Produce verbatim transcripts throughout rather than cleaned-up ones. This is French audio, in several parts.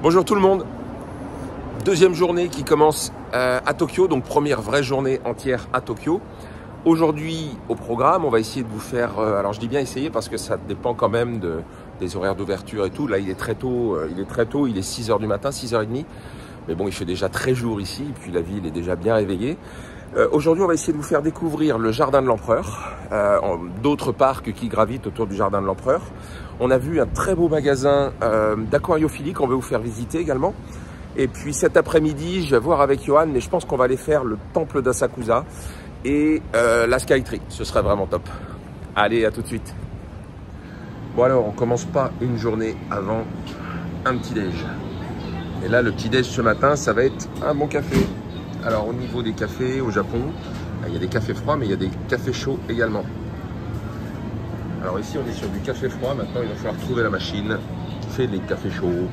Bonjour tout le monde. Deuxième journée qui commence euh, à Tokyo, donc première vraie journée entière à Tokyo. Aujourd'hui au programme, on va essayer de vous faire, euh, alors je dis bien essayer parce que ça dépend quand même de, des horaires d'ouverture et tout. Là il est très tôt, euh, il est très tôt, il est six heures du matin, six heures trente. Mais bon, il fait déjà très jour ici, et puis la ville est déjà bien réveillée. Euh, Aujourd'hui, on va essayer de vous faire découvrir le Jardin de l'Empereur, euh, d'autres parcs qui gravitent autour du Jardin de l'Empereur. On a vu un très beau magasin euh, d'aquariophilie qu'on veut vous faire visiter également. Et puis cet après-midi, je vais voir avec Johan, mais je pense qu'on va aller faire le temple d'Asakusa et euh, la Skytree. Ce serait vraiment top. Allez, à tout de suite. Bon alors, on commence pas une journée avant un petit déj. Et là, le petit déj ce matin, ça va être un bon café. Alors au niveau des cafés au Japon, il y a des cafés froids, mais il y a des cafés chauds également. Alors ici, on est sur du café froid. Maintenant, il va falloir trouver la machine qui fait les cafés chauds.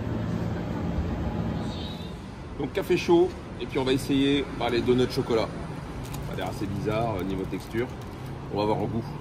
Donc café chaud, et puis on va essayer par les donuts de chocolat. Ça a l'air assez bizarre au niveau texture. On va voir en goût.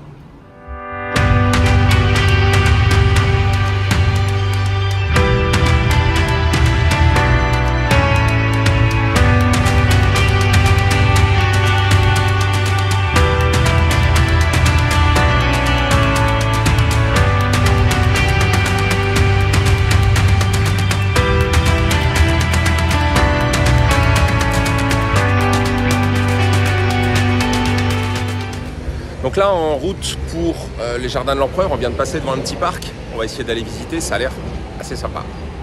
Donc là, en route pour euh, les Jardins de l'Empereur, on vient de passer devant un petit parc. On va essayer d'aller visiter, ça a l'air assez sympa.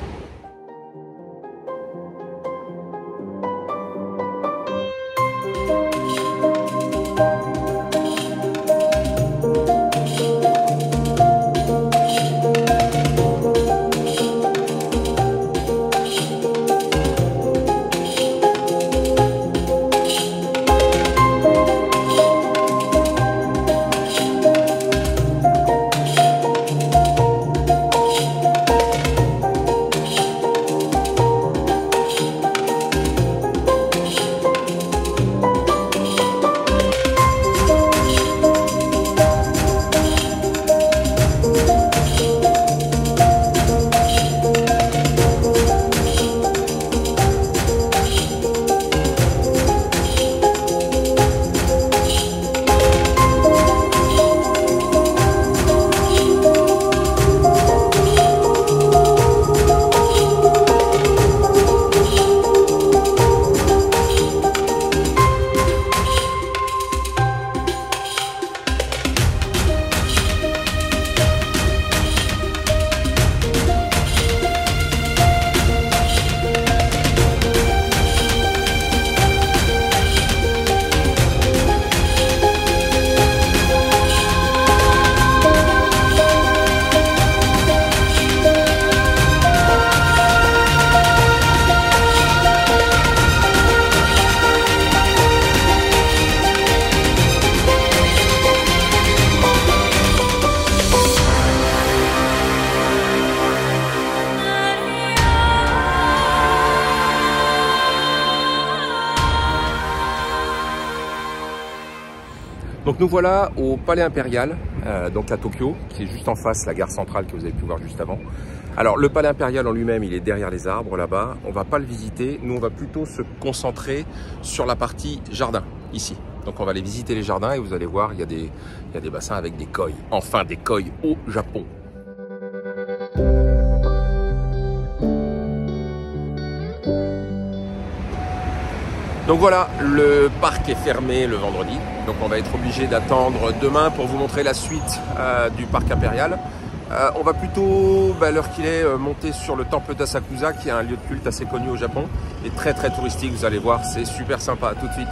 Donc nous voilà au Palais Impérial, euh, donc à Tokyo, qui est juste en face, la gare centrale que vous avez pu voir juste avant. Alors le Palais Impérial en lui-même, il est derrière les arbres là-bas. On va pas le visiter, nous on va plutôt se concentrer sur la partie jardin, ici. Donc on va aller visiter les jardins et vous allez voir, il y a des, il y a des bassins avec des koi. Enfin des koi au Japon. Donc voilà, le parc est fermé le vendredi, donc on va être obligé d'attendre demain pour vous montrer la suite euh, du parc impérial. Euh, on va plutôt, bah, l'heure qu'il est, euh, monter sur le temple d'Asakusa, qui est un lieu de culte assez connu au Japon, et très très touristique, vous allez voir, c'est super sympa. À tout de suite.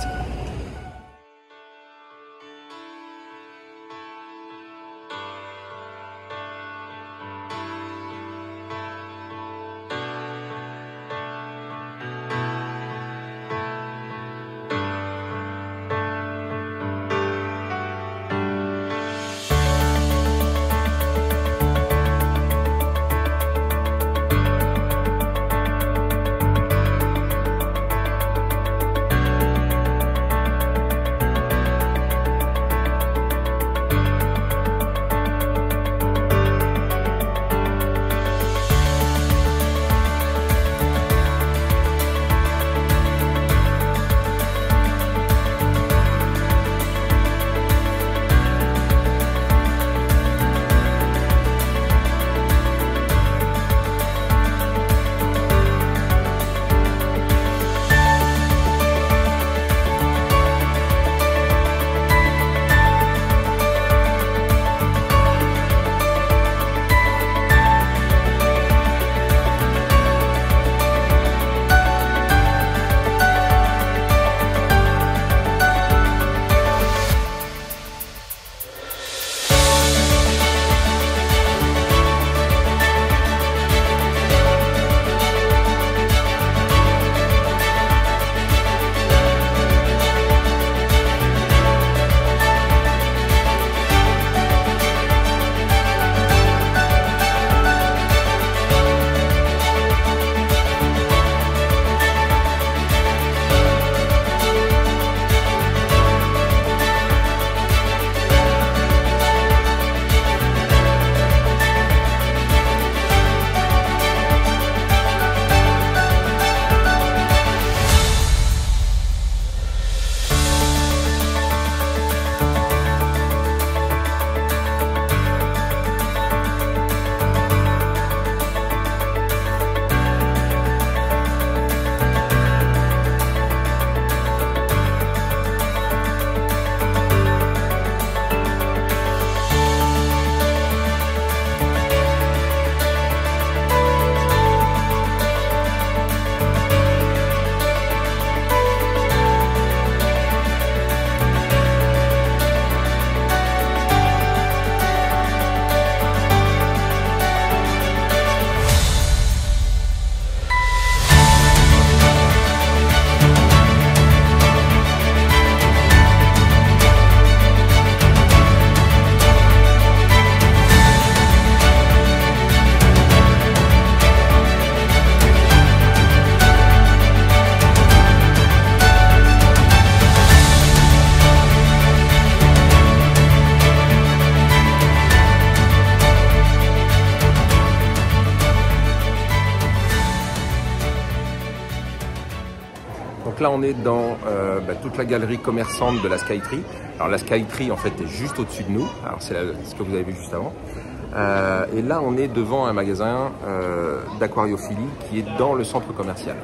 là, on est dans euh, bah, toute la galerie commerçante de la Skytree. Alors la Skytree, en fait, est juste au-dessus de nous. Alors c'est ce que vous avez vu juste avant. Euh, et là, on est devant un magasin euh, d'aquariophilie qui est dans le centre commercial.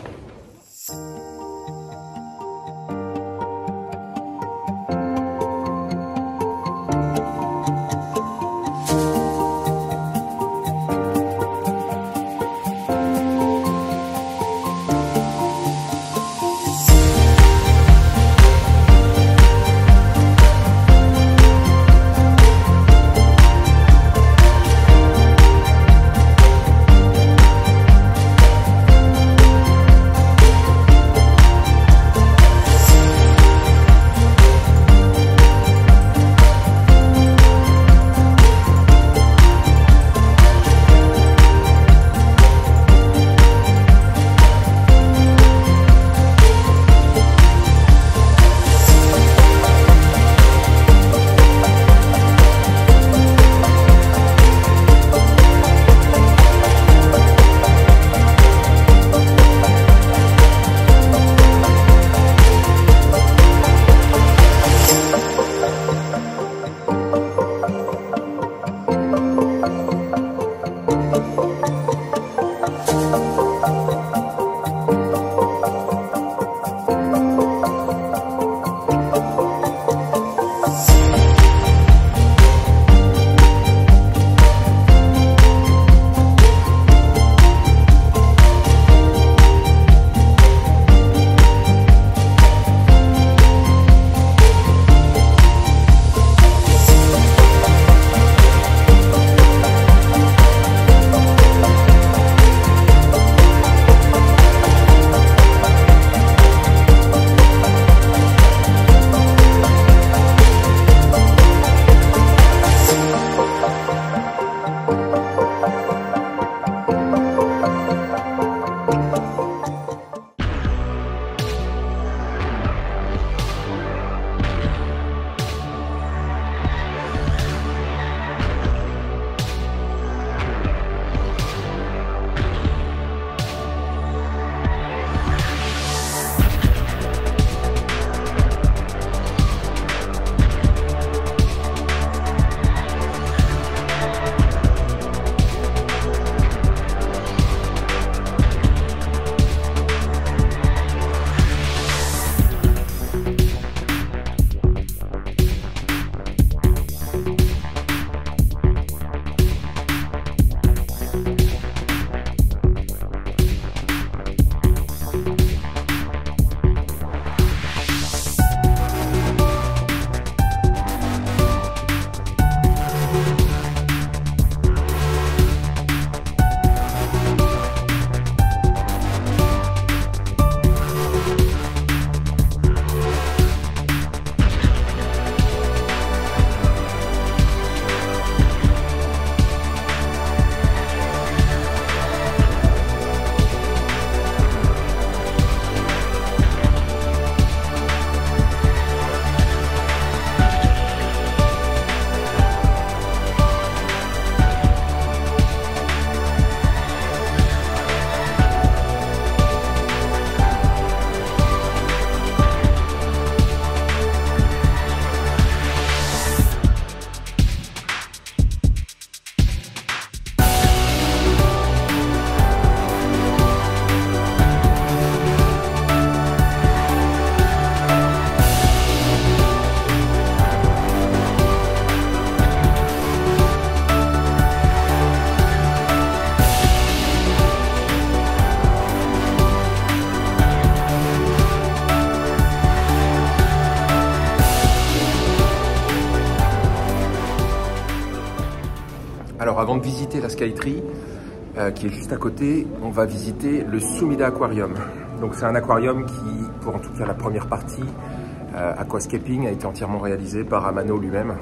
Alors avant de visiter la Skytree, euh, qui est juste à côté, on va visiter le Sumida Aquarium. Donc c'est un aquarium qui, pour en tout cas la première partie, euh, Aquascaping, a été entièrement réalisé par Amano lui-même.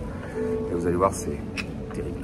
Et vous allez voir, c'est terrible.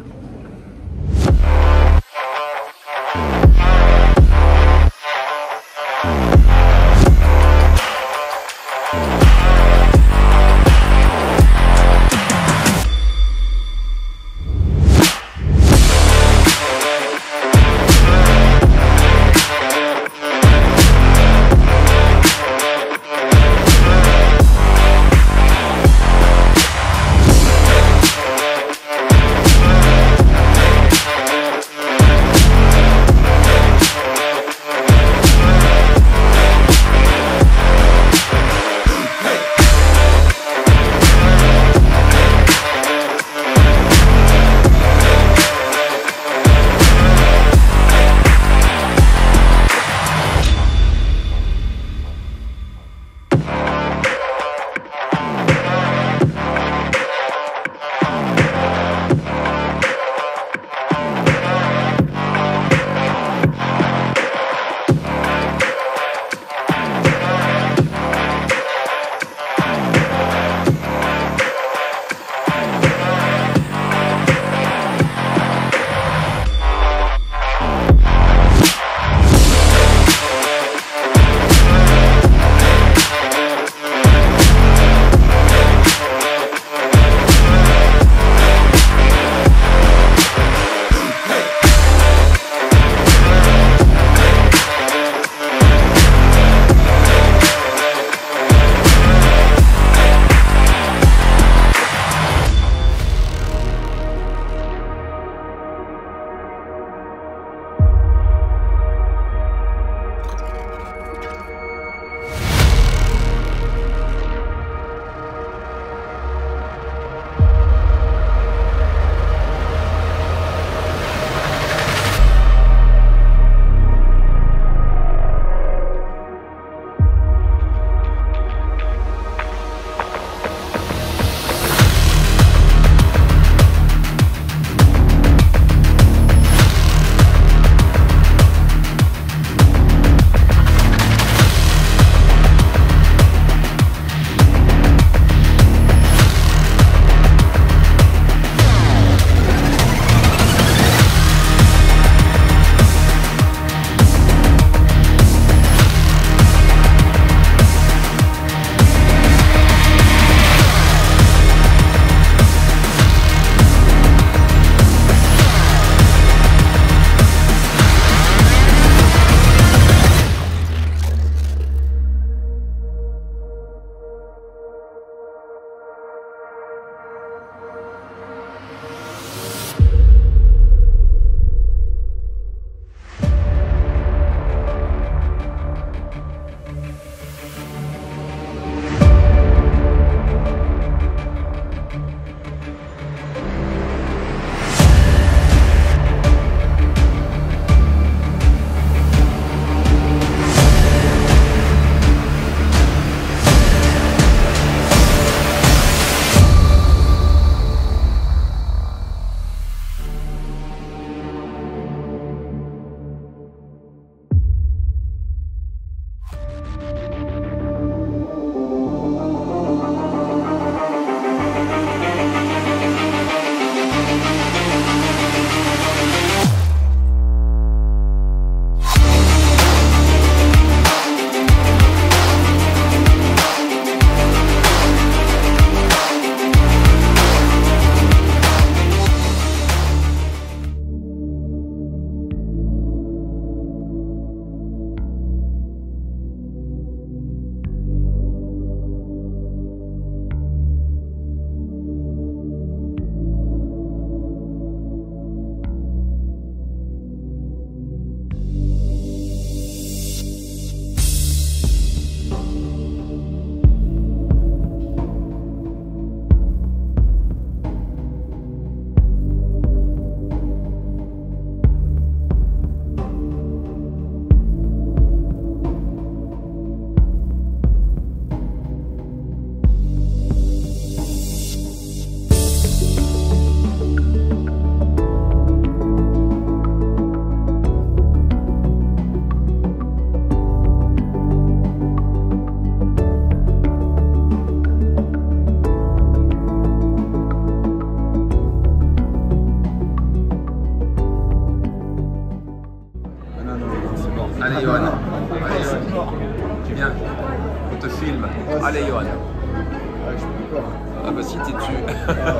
te filme. Ah, Allez, Johan. Ah, je peux pas. Ah bah si, t'es dessus.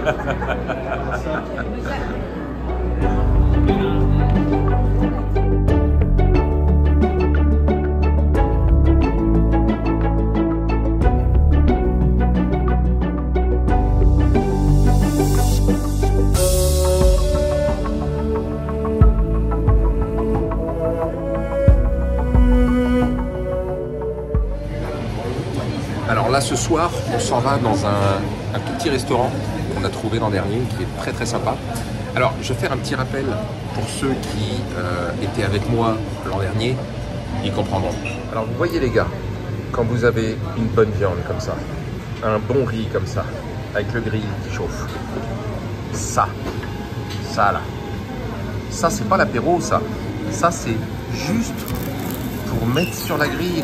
Alors là, ce soir, on s'en va dans un, un tout petit restaurant qu'on a trouvé l'an dernier, qui est très très sympa. Alors, je vais faire un petit rappel pour ceux qui euh, étaient avec moi l'an dernier, ils comprendront. Alors, vous voyez les gars, quand vous avez une bonne viande comme ça, un bon riz comme ça, avec le grill qui chauffe, ça, ça là, ça c'est pas l'apéro ça, ça c'est juste pour mettre sur la grille.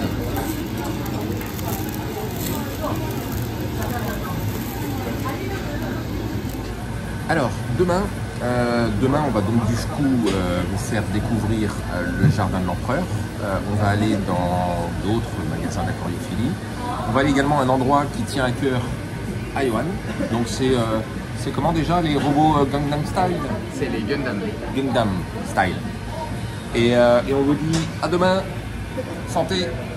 Alors, demain, euh, demain, on va donc du coup euh, vous faire découvrir euh, le jardin de l'empereur. Euh, on va aller dans d'autres magasins d'aquariophilie. On va aller également à un endroit qui tient à cœur à Johan. Donc c'est euh, c'est comment déjà les robots euh, Gangnam Style? C'est les Gundam. Gundam Style. Et, euh, et on vous dit à demain. Santé.